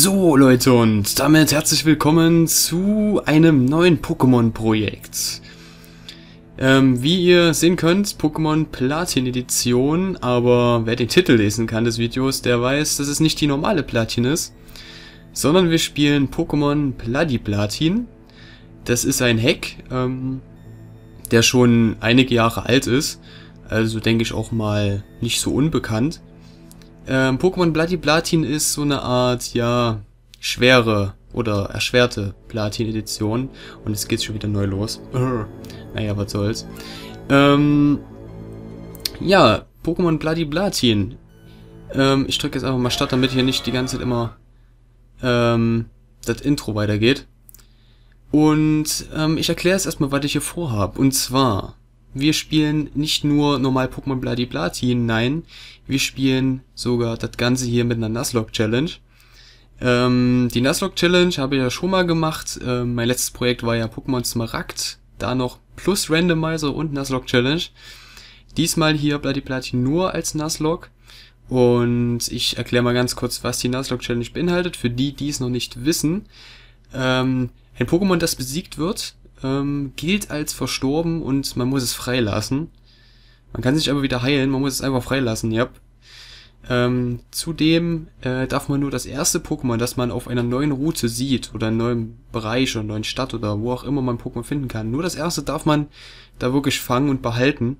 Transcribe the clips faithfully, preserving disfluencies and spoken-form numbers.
So Leute, und damit herzlich willkommen zu einem neuen Pokémon-Projekt. Ähm, wie ihr sehen könnt, Pokémon Platin Edition, aber wer den Titel lesen kann des Videos, der weiß, dass es nicht die normale Platin ist, sondern wir spielen Pokémon Bloody Platin. Das ist ein Hack, ähm, der schon einige Jahre alt ist, also denke ich auch mal nicht so unbekannt. Ähm, Pokémon Bloody Platin ist so eine Art, ja, schwere oder erschwerte Platin-Edition. Und jetzt geht's schon wieder neu los. Naja, was soll's. Ähm, ja, Pokémon Bloody Platin. Ähm, ich drücke jetzt einfach mal Start, damit hier nicht die ganze Zeit immer ähm, das Intro weitergeht. Und ähm, ich erkläre jetzt erstmal, was ich hier vorhabe. Und zwar... wir spielen nicht nur normal Pokémon Bloody Platin, nein, wir spielen sogar das Ganze hier mit einer Nuzlocke Challenge. Ähm, die Nuzlocke Challenge habe ich ja schon mal gemacht. Ähm, mein letztes Projekt war ja Pokémon Smaragd, da noch plus Randomizer und Nuzlocke Challenge. Diesmal hier Bloody Platin nur als Nuzlocke. Und ich erkläre mal ganz kurz, was die Nuzlocke Challenge beinhaltet, für die, die es noch nicht wissen. Ähm, ein Pokémon, das besiegt wird, Ähm, gilt als verstorben und man muss es freilassen. Man kann sich aber wieder heilen, man muss es einfach freilassen, ja. Ähm, zudem äh, darf man nur das erste Pokémon, das man auf einer neuen Route sieht, oder einem neuen Bereich oder neuen Stadt oder wo auch immer man Pokémon finden kann, nur das erste darf man da wirklich fangen und behalten.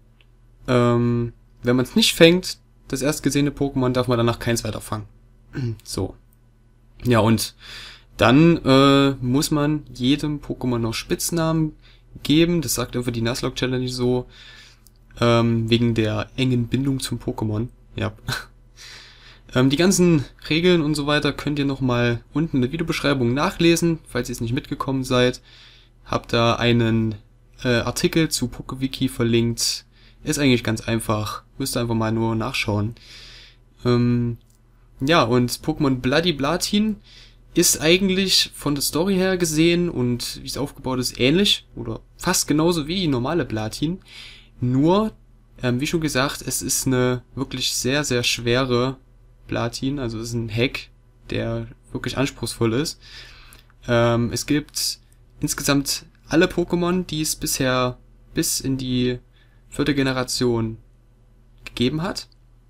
Ähm, wenn man es nicht fängt, das erst gesehene Pokémon, darf man danach keins weiter fangen. So. Ja, und dann äh, muss man jedem Pokémon noch Spitznamen geben. Das sagt einfach die Nuzlocke Challenge so. Ähm, wegen der engen Bindung zum Pokémon. Ja. ähm, die ganzen Regeln und so weiter könnt ihr nochmal unten in der Videobeschreibung nachlesen, falls ihr es nicht mitgekommen seid. Habt da einen äh, Artikel zu PokeWiki verlinkt. Ist eigentlich ganz einfach. Müsst ihr einfach mal nur nachschauen. Ähm, ja, und Pokémon Bloody Platin ist eigentlich von der Story her gesehen und wie es aufgebaut ist ähnlich oder fast genauso wie die normale Platin. Nur, ähm, wie schon gesagt, es ist eine wirklich sehr, sehr schwere Platin. Also es ist ein Hack, der wirklich anspruchsvoll ist. Ähm, es gibt insgesamt alle Pokémon, die es bisher bis in die vierte Generation gegeben hat.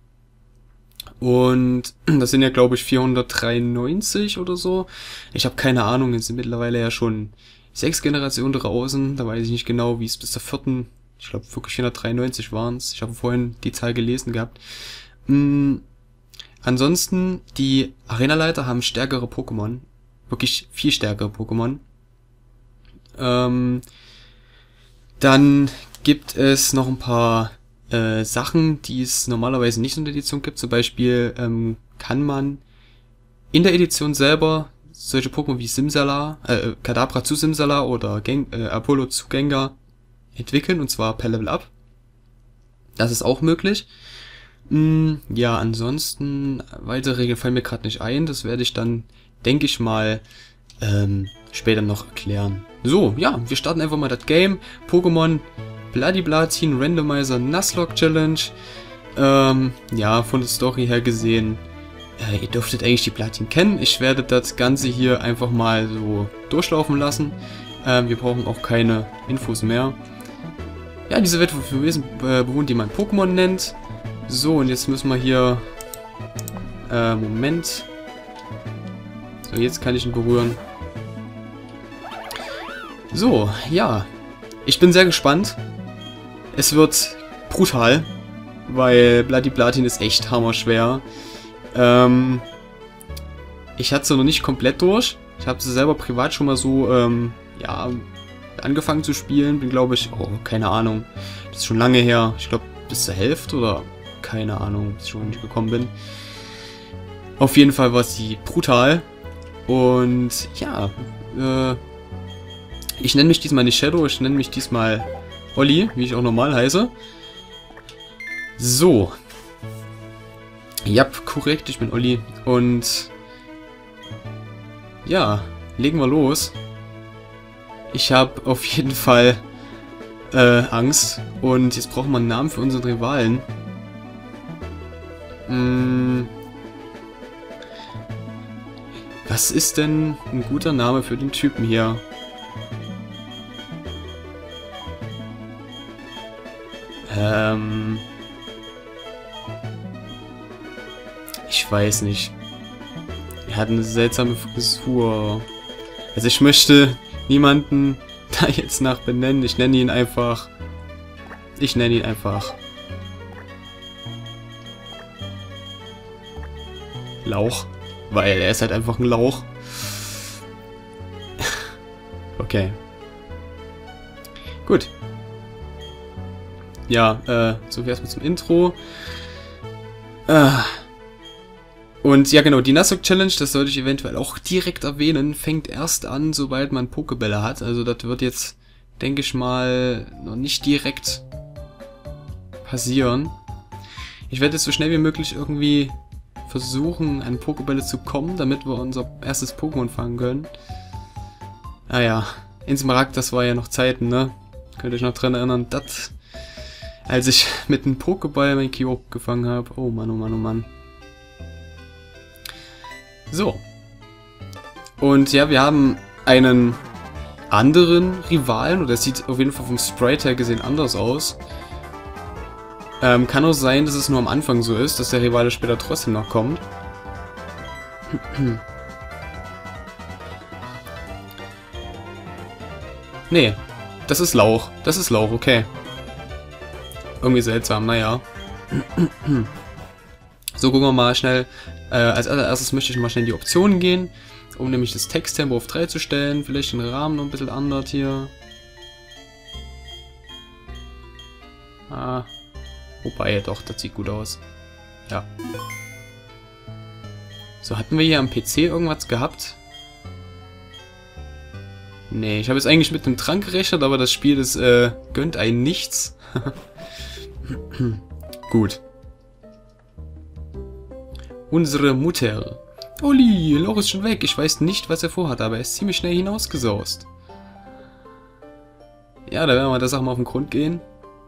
Und das sind ja, glaube ich, vierhundertdreiundneunzig oder so. Ich habe keine Ahnung, es sind mittlerweile ja schon sechs Generationen draußen. Da weiß ich nicht genau, wie es bis zur vierten, ich glaube wirklich vierhundertdreiundneunzig waren es. Ich habe vorhin die Zahl gelesen gehabt. Mhm. Ansonsten, die Arenaleiter haben stärkere Pokémon. Wirklich viel stärkere Pokémon. Ähm, dann gibt es noch ein paar Äh, Sachen, die es normalerweise nicht in der Edition gibt. Zum Beispiel ähm, kann man in der Edition selber solche Pokémon wie Simsala, äh, Kadabra zu Simsala oder Gen äh, Apollo zu Gengar entwickeln, und zwar per Level Up. Das ist auch möglich. Mm, ja, ansonsten, weitere Regeln fallen mir gerade nicht ein. Das werde ich dann, denke ich mal, ähm, später noch erklären. So, ja, wir starten einfach mal das Game. Pokémon Bloody Platin Randomizer Nuzlocke Challenge. Ähm, ja, von der Story her gesehen, äh, ihr dürftet eigentlich die Platin kennen. Ich werde das Ganze hier einfach mal so durchlaufen lassen. Ähm, wir brauchen auch keine Infos mehr. Ja, diese Welt für Wesen äh, bewohnt, die man Pokémon nennt. So, und jetzt müssen wir hier... Äh, Moment. So, jetzt kann ich ihn berühren. So, ja. Ich bin sehr gespannt. Es wird brutal, weil Bloody Platin ist echt hammerschwer. Ähm, ich hatte sie noch nicht komplett durch. Ich habe sie selber privat schon mal so, ähm, ja, angefangen zu spielen. Bin, glaube ich, oh, keine Ahnung. Das ist schon lange her. Ich glaube, bis zur Hälfte oder keine Ahnung, bis ich schon nicht gekommen bin. Auf jeden Fall war sie brutal. Und ja, äh, ich nenne mich diesmal nicht Shadow, ich nenne mich diesmal Olli, wie ich auch normal heiße. So. Ja, korrekt, ich bin Olli. Und ja, legen wir los. Ich habe auf jeden Fall äh, Angst. Und jetzt brauchen wir einen Namen für unseren Rivalen. Hm. Was ist denn ein guter Name für den Typen hier? Ähm... Ich weiß nicht. Er hat eine seltsame Frisur. Also ich möchte niemanden da jetzt nach benennen. Ich nenne ihn einfach... Ich nenne ihn einfach... Lauch. Weil er ist halt einfach ein Lauch. Okay. Gut. Ja, äh, so viel erstmal zum Intro. Äh. Und ja genau, die Nuzlocke Challenge, das sollte ich eventuell auch direkt erwähnen, fängt erst an, sobald man Pokebälle hat. Also das wird jetzt, denke ich mal, noch nicht direkt passieren. Ich werde jetzt so schnell wie möglich irgendwie versuchen, an Pokebälle zu kommen, damit wir unser erstes Pokémon fangen können. Ah ja, in Smaragd, das war ja noch Zeiten, ne? Könnt ihr euch noch dran erinnern, das, als ich mit einem Pokéball mein Kyogre gefangen habe. Oh Mann, oh Mann, oh Mann. So. Und ja, wir haben einen anderen Rivalen, oder es sieht auf jeden Fall vom Sprite her gesehen anders aus. Ähm, kann auch sein, dass es nur am Anfang so ist, dass der Rivale später trotzdem noch kommt. Nee, das ist Lauch. Das ist Lauch, okay. Irgendwie seltsam, naja. So, gucken wir mal schnell. Äh, als allererstes möchte ich mal schnell in die Optionen gehen, um nämlich das Texttempo auf drei zu stellen. Vielleicht den Rahmen noch ein bisschen anders hier. Ah. Wobei, doch, das sieht gut aus. Ja. So, hatten wir hier am P C irgendwas gehabt? Nee, ich habe jetzt eigentlich mit einem Trank gerechnet, aber das Spiel, das äh, gönnt einen nichts. Gut. Unsere Mutter. Olli, Loch ist schon weg. Ich weiß nicht, was er vorhat, aber er ist ziemlich schnell hinausgesaust. Ja, da werden wir der Sache mal auf den Grund gehen.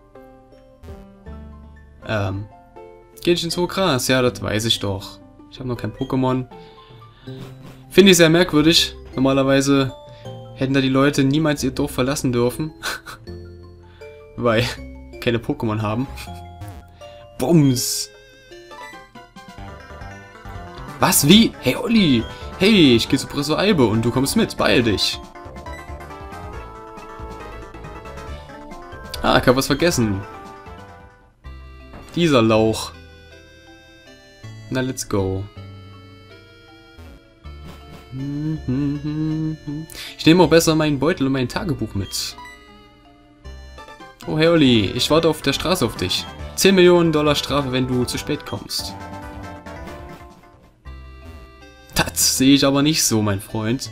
Ähm. Geht nicht ins hohe Gras? Ja, das weiß ich doch. Ich habe noch kein Pokémon. Finde ich sehr merkwürdig. Normalerweise hätten da die Leute niemals ihr Dorf verlassen dürfen. Weil keine Pokémon haben. Bums! Was? Wie? Hey Olli! Hey, ich gehe zu Professor Albe und du kommst mit. Beeil dich! Ah, ich hab was vergessen. Dieser Lauch. Na, let's go. Ich nehme auch besser meinen Beutel und mein Tagebuch mit. Oh, hey Olli, ich warte auf der Straße auf dich. zehn Millionen Dollar Strafe, wenn du zu spät kommst. Das sehe ich aber nicht so, mein Freund.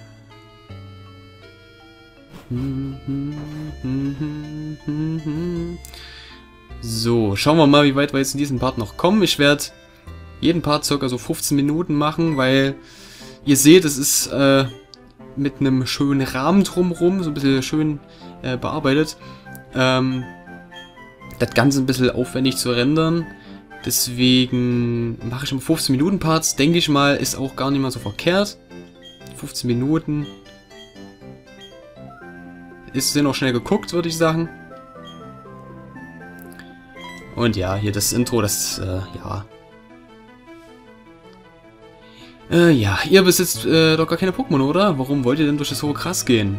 So, schauen wir mal, wie weit wir jetzt in diesem Part noch kommen. Ich werde jeden Part circa so fünfzehn Minuten machen, weil ihr seht, es ist äh, mit einem schönen Rahmen drumherum, so ein bisschen schön äh, bearbeitet. Ähm, das Ganze ein bisschen aufwendig zu rendern. Deswegen mache ich immer fünfzehn Minuten Parts. Denke ich mal, ist auch gar nicht mal so verkehrt. fünfzehn Minuten. Ist sind auch schnell geguckt, würde ich sagen. Und ja, hier das Intro, das, äh, ja. Äh, ja, ihr besitzt äh, doch gar keine Pokémon, oder? Warum wollt ihr denn durch das hohe Gras gehen?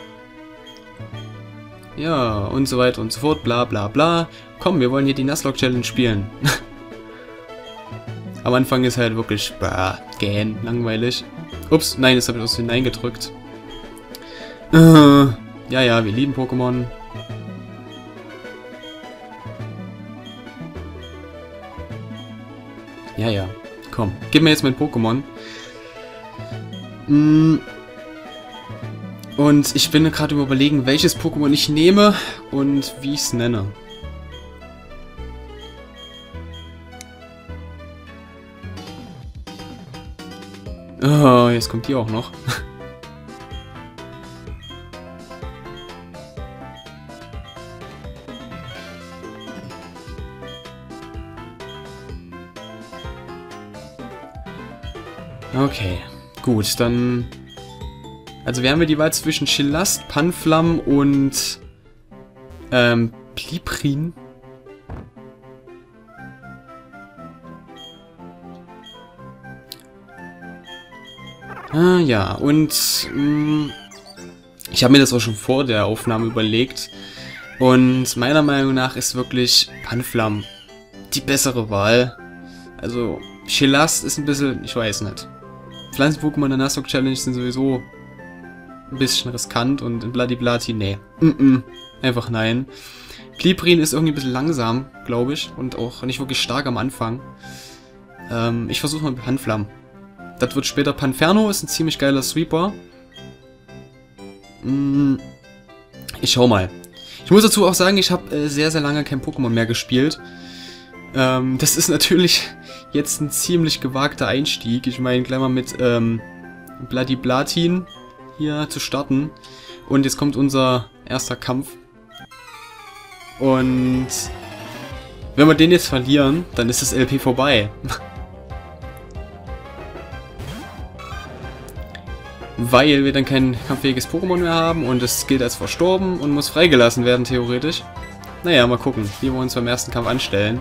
Ja, und so weiter und so fort, bla bla bla. Komm, wir wollen hier die Nuzlocke Challenge spielen. Am Anfang ist halt wirklich, bah, gähn, langweilig. Ups, nein, das habe ich aus hinein gedrückt. Äh, ja, ja, wir lieben Pokémon. Ja, ja, komm, gib mir jetzt mein Pokémon. Mm. Und ich bin gerade überlegen, welches Pokémon ich nehme und wie ich es nenne. Oh, jetzt kommt die auch noch. Okay, Gut, dann... Also wir haben hier die Wahl zwischen Chillast, Panflam und... Ähm, Pliprin. Ah, ja, und... Mh, ich habe mir das auch schon vor der Aufnahme überlegt. Und meiner Meinung nach ist wirklich Panflam die bessere Wahl. Also, Chillast ist ein bisschen... Ich weiß nicht. Pflanzen-Pokémon in der Nuzlocke Challenge sind sowieso ein bisschen riskant und in Bloody Blati, nee. Mm -mm. Einfach nein. Pliprin ist irgendwie ein bisschen langsam, glaube ich. Und auch nicht wirklich stark am Anfang. Ähm, ich versuche mal mit Panflam. Das wird später Panferno, ist ein ziemlich geiler Sweeper. Mm, ich schau mal. Ich muss dazu auch sagen, ich habe äh, sehr, sehr lange kein Pokémon mehr gespielt. Ähm, das ist natürlich jetzt ein ziemlich gewagter Einstieg. Ich meine, gleich mal mit ähm, Bloody Blatin hier zu starten. Und jetzt kommt unser erster Kampf. Und wenn wir den jetzt verlieren, dann ist das L P vorbei. Weil wir dann kein kampffähiges Pokémon mehr haben und es gilt als verstorben und muss freigelassen werden, theoretisch. Naja, mal gucken, wie wir uns beim ersten Kampf anstellen.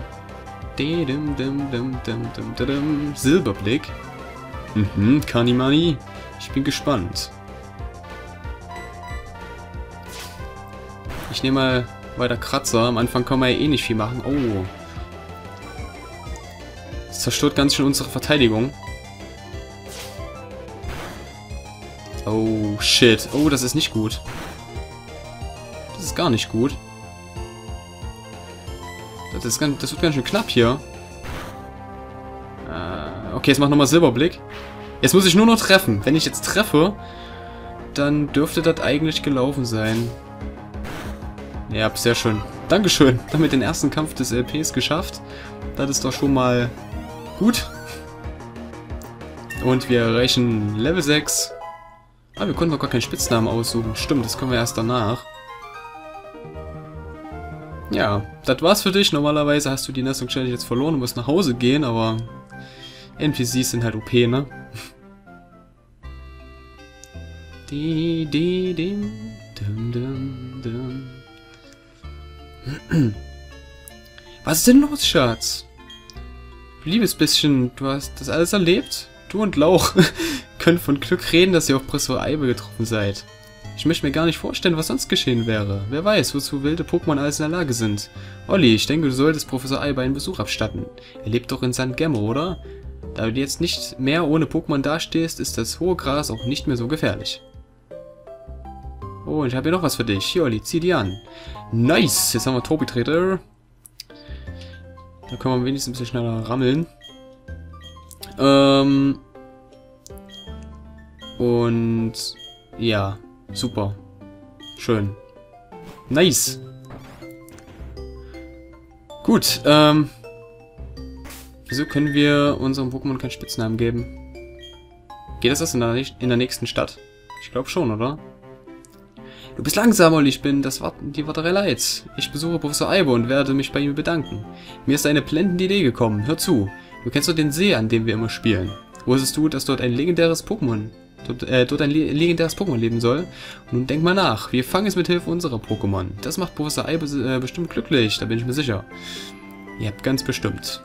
Silberblick. Mhm, Kanimani. Ich bin gespannt. Ich nehme mal weiter Kratzer. Am Anfang kann man ja eh nicht viel machen. Oh. Das zerstört ganz schön unsere Verteidigung. Oh, shit. Oh, das ist nicht gut. Das ist gar nicht gut. Das, ist ganz, das wird ganz schön knapp hier. Äh, okay, jetzt mach nochmal Silberblick. Jetzt muss ich nur noch treffen. Wenn ich jetzt treffe, dann dürfte das eigentlich gelaufen sein. Ja, sehr schön. Dankeschön. Damit den ersten Kampf des L Ps geschafft. Das ist doch schon mal gut. Und wir erreichen Level sechs. Ah, wir konnten noch gar keinen Spitznamen aussuchen. Stimmt, das können wir erst danach. Ja, das war's für dich. Normalerweise hast du die Nuzlocke Challenge jetzt verloren und musst nach Hause gehen, aber N P Cs sind halt O P, ne? Die, die, dim, dum, dum, dum. Was ist denn los, Schatz? Liebes bisschen, du hast das alles erlebt? Du und Lauch könnt von Glück reden, dass ihr auf Professor Eibe getroffen seid. Ich möchte mir gar nicht vorstellen, was sonst geschehen wäre. Wer weiß, wozu wilde Pokémon alles in der Lage sind. Olli, ich denke, du solltest Professor Eibe einen Besuch abstatten. Er lebt doch in Sankt Gemmo, oder? Da du jetzt nicht mehr ohne Pokémon dastehst, ist das hohe Gras auch nicht mehr so gefährlich. Oh, und ich habe hier noch was für dich. Hier, Olli, zieh die an. Nice! Jetzt haben wir Tobi-Treter. Da können wir wenigstens ein bisschen schneller rammeln. Ähm... Und... ja, super. Schön. Nice! Gut, ähm... wieso können wir unserem Pokémon keinen Spitznamen geben? Geht das erst in der, in der nächsten Stadt? Ich glaube schon, oder? Du bist langsam, Olli, ich bin das Warten, die Warterei leid. Ich besuche Professor Eibe und werde mich bei ihm bedanken. Mir ist eine blendende Idee gekommen. Hör zu. Du kennst doch den See, an dem wir immer spielen. Wusstest du, dass dort ein legendäres Pokémon, dort, äh, dort ein le legendäres Pokémon leben soll? Und nun denk mal nach. Wir fangen es mit Hilfe unserer Pokémon. Das macht Professor Eibe äh, bestimmt glücklich, da bin ich mir sicher. Ihr habt ganz bestimmt.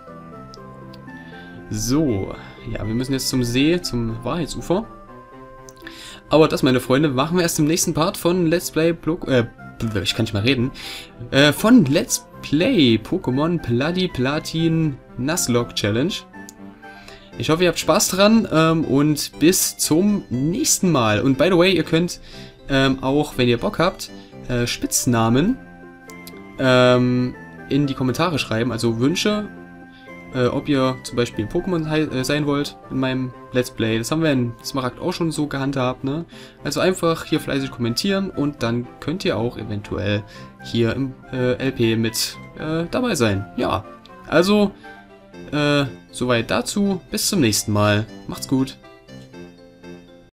So. Ja, wir müssen jetzt zum See, zum Wahrheitsufer. Aber das, meine Freunde, machen wir erst im nächsten Part von Let's Play Block, äh, ich kann nicht mal reden, äh, von Let's Play Pokémon Bloody Platin Nuzlocke Challenge. Ich hoffe, ihr habt Spaß dran ähm, und bis zum nächsten Mal. Und by the way, ihr könnt ähm, auch, wenn ihr Bock habt, äh, Spitznamen ähm, in die Kommentare schreiben, also Wünsche. Äh, ob ihr zum Beispiel Pokémon äh, sein wollt in meinem Let's Play. Das haben wir in Smaragd auch schon so gehandhabt, ne? Also einfach hier fleißig kommentieren und dann könnt ihr auch eventuell hier im äh, L P mit äh, dabei sein. Ja, also äh, soweit dazu. Bis zum nächsten Mal. Macht's gut.